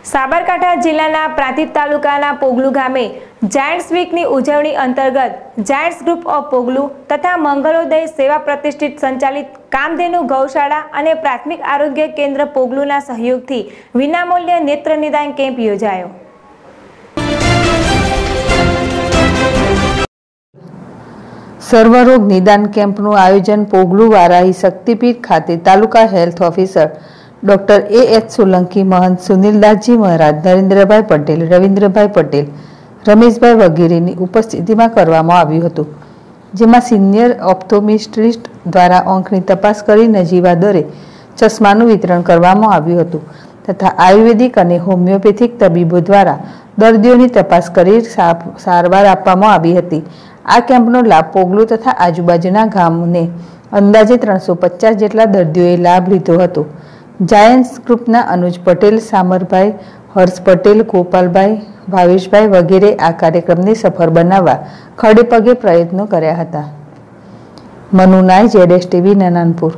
સાબરકાંઠા જિલ્લાના પ્રાંતિજ તાલુકાના પોગલુ ગામે જાયન્ટ્સ વીકની ઉજવણી અંતર્ગત જાયન્ટ્સ ગ્રુપ ઓફ પોગલુ તથા મંગળોદય સેવા પ્રતિષ્ઠિત સંચાલિત કામધેનુ ગૌશાળા અને પ્રાથમિક આરોગ્ય કેન્દ્ર પોગલુના સહયોગથી વિનામૂલ્ય નેત્ર નિદાન કેમ્પ યોજાયો। સર્વરોગ નિદાન કેમ્પનું આયોજન પોગલુ વારાહી શક્તિપીઠ ખાતે taluka health officer doctor A.H. Solanki, Mahant Sunildasji મહારાજ, નરેન્દ્રભાઈ પટેલ, રવિન્દ્રભાઈ પટેલ, રમેશભાઈ વગેરેની ઉપસ્થિતિમાં કરવામાં આવ્યું હતું, જેમાં સિનિયર ઓપ્ટોમેટ્રિસ્ટ દ્વારા આંખની તપાસ કરી નજીવા દરે ચશ્માનું વિતરણ કરવામાં આવ્યું હતું તથા આયુર્વેદિક અને હોમિયોપેથિક તબીબો દ્વારા દર્દીઓની તપાસ કરી સારવાર આપવામાં આવી હતી। આ કેમ્પનો લાભ પોગલુ તથા આજુબાજુના ગામને અંદાજે 350 જેટલા દર્દીઓએ લાભ લીધો હતો। જાયન્ટ્સ ગ્રુપના અનુજ પટેલ, સામરભાઈ, હર્ષ પટેલ, ગોપાલભાઈ, ભાવેશભાઈ વગેરે આ કાર્યક્રમને સફળ બનાવવા ખડે પગે પ્રયત્નો કર્યા હતા। મનુ નાય, ZSTV, નાનાનપુર।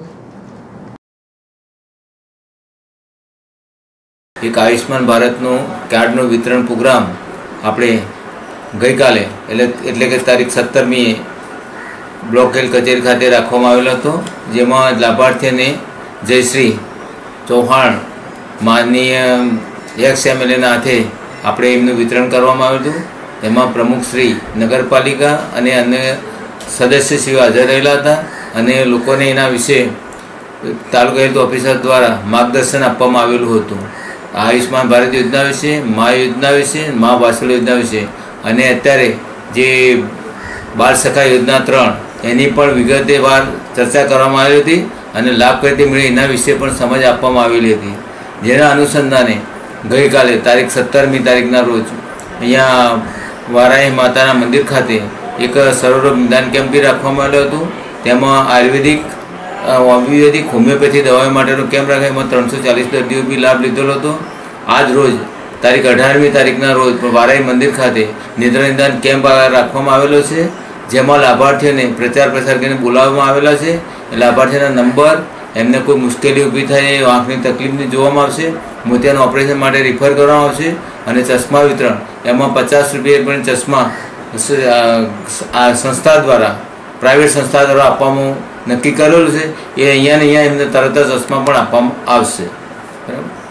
એક આયુષ્માન ભારતનો કાર્ડનો વિતરણ પ્રોગ્રામ આપણે ગઈકાલે એટલે કે તારીખ 17મીએ બ્લોક હેલ્થ કચેરી ખાતે રાખવામાં આવેલો હતો, જેમાં લાભાર્થીઓને જયશ્રી ચૌહાણ માનનીય ex-MLAના હાથે આપણે એમનું વિતરણ કરવામાં આવ્યું હતું। એમાં પ્રમુખ શ્રી નગરપાલિકા અને અન્ય સદસ્યશ્રીઓ હાજર રહેલા હતા અને લોકોને એના વિશે તાલુકા હેલ્થ ઓફિસર દ્વારા માર્ગદર્શન આપવામાં આવેલું હતું। આયુષ્માન ભારત યોજના વિશે, મા યોજના વિશે, મા વાત્સલ્ય યોજના વિશે અને અત્યારે જે બાળ સખા યોજના 3 એની પણ વિગતવાર ચર્ચા કરવામાં આવી હતી અને લાભ કઈ રીતે મળે એના વિશે પણ સમજ આપવામાં આવેલી હતી, જેના અનુસંધાને ગઈકાલે તારીખ 17મી તારીખના રોજ અહીંયા વારાહી માતાના મંદિર ખાતે એક સર્વરોગ નિદાન કેમ્પ બી રાખવામાં આવેલો હતો। તેમાં આયુર્વેદિક હોમિયોપેથી દવાઓ માટેનો કેમ્પ રાખ્યો, એમાં 340 દર્દીઓ બી લાભ લીધેલો હતો। આજ રોજ તારીખ 18મી તારીખના રોજ વારાહી મંદિર ખાતે નેત્ર નિદાન કેમ્પ રાખવામાં આવેલો છે, જેમાં લાભાર્થીઓને પ્રચાર પ્રસાર કરીને બોલાવવામાં આવેલા છે। લાભાર્થીના નંબર, એમને કોઈ મુશ્કેલી ઊભી થાય, આંખની તકલીફની જોવામાં આવશે, મોતિયાનું ઓપરેશન માટે રિફર કરવામાં આવશે અને ચશ્મા વિતરણ એમાં 50 રૂપિયા પણ ચશ્મા આ સંસ્થા દ્વારા, પ્રાઇવેટ સંસ્થા દ્વારા આપવાનું નક્કી કરેલું છે। એ અહીંયા ને અહીંયા એમને તરત જ ચશ્મા પણ આપવામાં આવશે, બરાબર।